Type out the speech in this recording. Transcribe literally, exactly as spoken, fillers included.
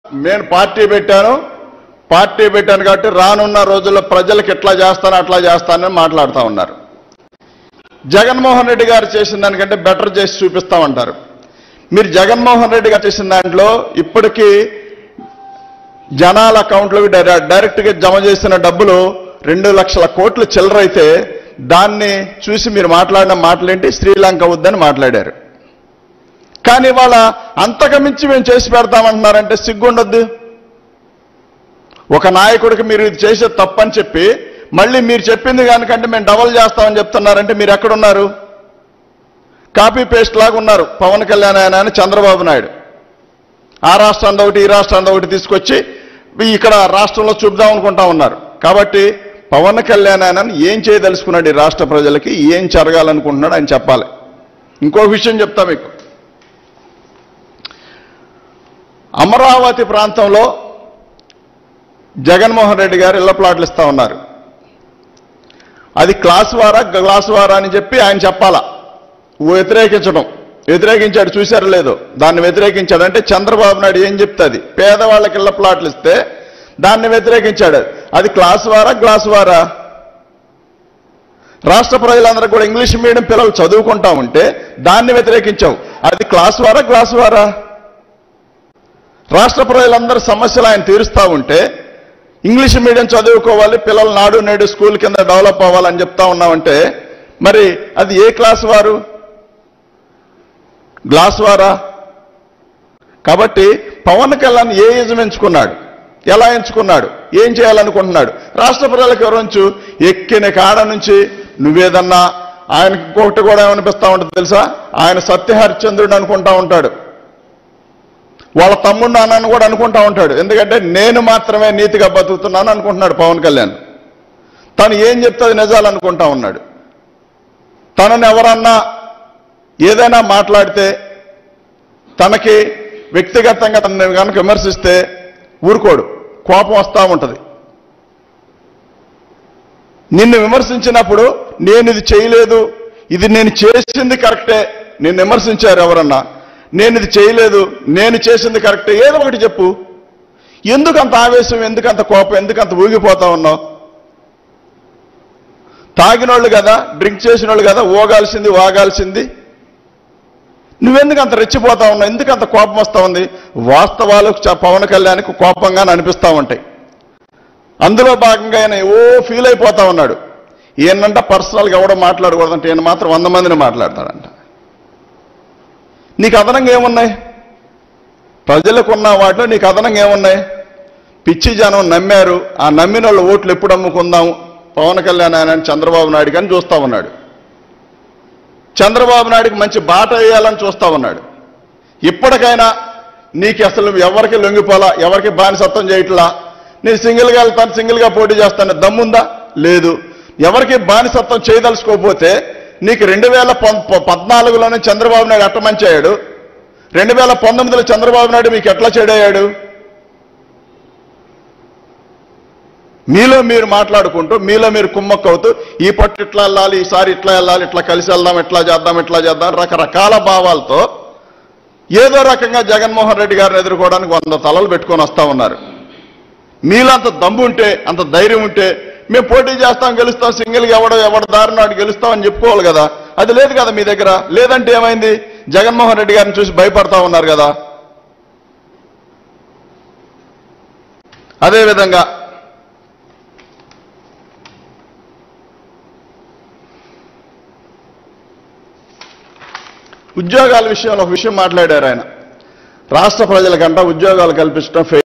నేను పార్టీ పెట్టాను పార్టీ పెట్టాను కాబట్టి రానున్న రోజుల్లో ప్రజలకు ఎట్లా చేస్తానో అట్లా చేస్తానని మాట్లాడుతూ ఉన్నారు. జగన్మోహన్ రెడ్డి గారు చేసిన దానికంటే బెటర్ చేసి చూపిస్తామంటారు. మీరు జగన్మోహన్ రెడ్డి గారు చేసిన దాంట్లో ఇప్పటికీ జనాల అకౌంట్లోకి డైరెక్ట్గా జమ చేసిన డబ్బులు రెండు లక్షల కోట్లు చిల్లరైతే దాన్ని చూసి మీరు మాట్లాడిన మాటలేంటి శ్రీలంక వద్దని మాట్లాడారు. కానీ వాళ్ళ అంతకమించి మేము చేసి పెడతామంటున్నారంటే సిగ్గుండొద్దు. ఒక నాయకుడికి మీరు ఇది చేసే తప్పని చెప్పి మళ్ళీ మీరు చెప్పింది దానికంటే మేము డబల్ చేస్తామని చెప్తున్నారంటే మీరు ఎక్కడున్నారు? కాపీ పేస్ట్ లాగా ఉన్నారు పవన్ కళ్యాణ్ ఆయన అని చంద్రబాబు నాయుడు. ఆ రాష్ట్రాన్ని ఒకటి ఈ రాష్ట్రాన్ని ఒకటి తీసుకొచ్చి ఇక్కడ రాష్ట్రంలో చూపుదాం అనుకుంటా ఉన్నారు. కాబట్టి పవన్ కళ్యాణ్ ఆయన ఏం చేయదలుచుకున్నాడు ఈ రాష్ట్ర ప్రజలకి, ఏం జరగాలనుకుంటున్నాడు ఆయన చెప్పాలి. ఇంకో విషయం చెప్తా మీకు. అమరావతి ప్రాంతంలో జగన్మోహన్ రెడ్డి గారు ఇళ్ల ప్లాట్లు ఇస్తా ఉన్నారు. అది క్లాస్ వారా గ్లాస్ వారా అని చెప్పి ఆయన చెప్పాలా. వ్యతిరేకించడం వ్యతిరేకించాడు, చూశారు లేదో దాన్ని వ్యతిరేకించాడు. అంటే చంద్రబాబు నాయుడు ఏం చెప్తుంది, పేదవాళ్ళకి ఇళ్ల ప్లాట్లు ఇస్తే దాన్ని వ్యతిరేకించాడు. అది క్లాస్ వారా గ్లాస్ వారా? రాష్ట్ర ప్రజలందరూ కూడా ఇంగ్లీష్ మీడియం పిల్లలు చదువుకుంటా ఉంటే దాన్ని వ్యతిరేకించావు. అది క్లాస్ వారా గ్లాస్ వారా? రాష్ట్ర ప్రజలందరూ సమస్యలు ఆయన తీరుస్తూ ఉంటే ఇంగ్లీష్ మీడియం చదువుకోవాలి, పిల్లలు నాడు నేడు స్కూల్ కింద డెవలప్ అవ్వాలని చెప్తా ఉన్నామంటే మరి అది ఏ క్లాస్ వారు? గ్లాస్ వారా? కాబట్టి పవన్ కళ్యాణ్ ఏ యజం ఎంచుకున్నాడు, ఎలా ఎంచుకున్నాడు, ఏం చేయాలనుకుంటున్నాడు? రాష్ట్ర ప్రజలకు వివరించు. ఎక్కిన కాడ నుంచి నువ్వేదన్నా ఆయనకి ఇంకొకటి కూడా ఏమనిపిస్తా ఉంటుంది తెలుసా? ఆయన సత్యహరిశ్చంద్రుడు అనుకుంటా ఉంటాడు, వాళ్ళ తమ్ముడు నాన్నని కూడా అనుకుంటా ఉంటాడు. ఎందుకంటే నేను మాత్రమే నీతిగా బతుకుతున్నాను అనుకుంటున్నాడు పవన్ కళ్యాణ్. తను ఏం చెప్తుంది నిజాలు అనుకుంటా ఉన్నాడు. తనని ఎవరన్నా ఏదైనా మాట్లాడితే తనకి వ్యక్తిగతంగా తనని కనుక విమర్శిస్తే ఊరుకోడు, కోపం వస్తూ ఉంటుంది. నిన్ను విమర్శించినప్పుడు నేను ఇది చేయలేదు, ఇది నేను చేసింది కరెక్టే, నిన్ను విమర్శించారు ఎవరన్నా, నేను ఇది చేయలేదు నేను చేసింది కరెక్టే, ఏదో ఒకటి చెప్పు. ఎందుకంత ఆవేశం, ఎందుకంత కోపం, ఎందుకంత ఊగిపోతా ఉన్నావు? తాగినోళ్ళు కదా, డ్రింక్ చేసిన వాళ్ళు కదా ఓగాల్సింది వాగాల్సింది. నువ్వెందుకు అంత రెచ్చిపోతా ఉన్నావు, ఎందుకంత కోపం వస్తూ ఉంది? వాస్తవాలు పవన్ కళ్యాణ్కి కోపంగానే అనిపిస్తూ ఉంటాయి. అందులో భాగంగా ఆయన ఓ ఫీల్ అయిపోతా ఉన్నాడు. ఈయనంట పర్సనల్గా ఎవడో మాట్లాడకూడదంటే ఈయన మాత్రం వంద మందిని మాట్లాడతాడంట. నీకు అదనంగా ఏమున్నాయి? ప్రజలకు ఉన్న వాటిలో నీకు అదనంగా ఏమున్నాయి? పిచ్చి జనం నమ్మారు, ఆ నమ్మిన వాళ్ళు ఓట్లు ఎప్పుడు అమ్ముకుందాం పవన్ కళ్యాణ్ ఆయన చంద్రబాబు నాయుడు కానీ చూస్తూ ఉన్నాడు. చంద్రబాబు నాయుడికి మంచి బాట వేయాలని చూస్తూ ఉన్నాడు. ఇప్పటికైనా నీకు అసలు ఎవరికి లొంగిపోలా, ఎవరికి బానిసత్వం చేయట్లా, నేను సింగిల్గా వెళ్తాను, సింగిల్గా పోటీ చేస్తాను దమ్ముందా? లేదు. ఎవరికి బానిసత్వం చేయదలుచుకోకపోతే నీకు రెండు వేల పద్నాలుగులోనే చంద్రబాబు నాయుడు అట్టమంచాడు, రెండు వేల పంతొమ్మిదిలో చంద్రబాబు నాయుడు మీకు ఎట్లా చెడయ్యాడు? మీలో మీరు మాట్లాడుకుంటూ మీలో మీరు కుమ్మక్కవుతూ ఈ పట్టు ఇట్లా వెళ్ళాలి, ఈసారి ఇట్లా వెళ్ళాలి, ఇట్లా కలిసి వెళ్దాం, ఇట్లా చేద్దాం, ఇట్లా చేద్దాం రకరకాల భావాలతో ఏదో రకంగా జగన్మోహన్ రెడ్డి గారిని ఎదుర్కోవడానికి వంద తలలు పెట్టుకొని వస్తూ ఉన్నారు. మీలో అంత దమ్ము ఉంటే, అంత ధైర్యం ఉంటే మేము పోటీ చేస్తాం, గెలుస్తాం, సింగిల్గా ఎవడో ఎవడ దారి నాడు గెలుస్తామని చెప్పుకోవాలి కదా. అది లేదు కదా మీ దగ్గర. లేదంటే ఏమైంది? జగన్మోహన్ రెడ్డి గారిని చూసి భయపడతా ఉన్నారు కదా. అదేవిధంగా ఉద్యోగాల విషయంలో ఒక విషయం మాట్లాడారు ఆయన. రాష్ట్ర ప్రజలకంట ఉద్యోగాలు కల్పించడం